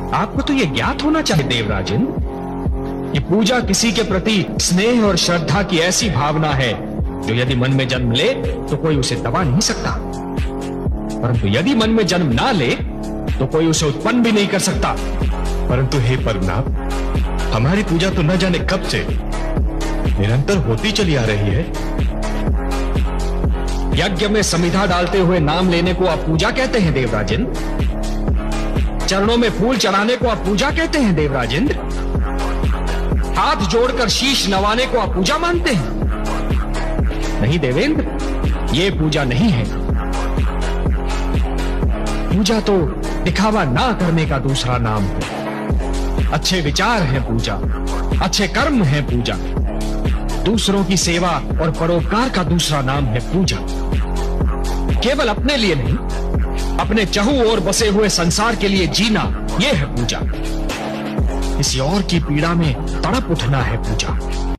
आपको तो यह ज्ञात होना चाहिए देवराजेंद्र कि पूजा किसी के प्रति स्नेह और श्रद्धा की ऐसी भावना है जो यदि मन में जन्म ले तो कोई उसे दबा नहीं सकता, परंतु यदि मन में जन्म ना ले तो कोई उसे उत्पन्न भी नहीं कर सकता। परंतु हे पद्मनाभ, हमारी पूजा तो न जाने कब से निरंतर होती चली आ रही है। यज्ञ में समिधा डालते हुए नाम लेने को आप पूजा कहते हैं देवराजेंद्र? चरणों में फूल चढ़ाने को आप पूजा कहते हैं देवराजेंद्र? हाथ जोड़कर शीश नवाने को आप पूजा मानते हैं? नहीं देवेंद्र, ये पूजा नहीं है। पूजा तो दिखावा ना करने का दूसरा नाम है। अच्छे विचार है पूजा, अच्छे कर्म है पूजा। दूसरों की सेवा और परोपकार का दूसरा नाम है पूजा। केवल अपने लिए नहीं, अपने चहु ओर बसे हुए संसार के लिए जीना, यह है पूजा। किसी और की पीड़ा में तड़प उठना है पूजा।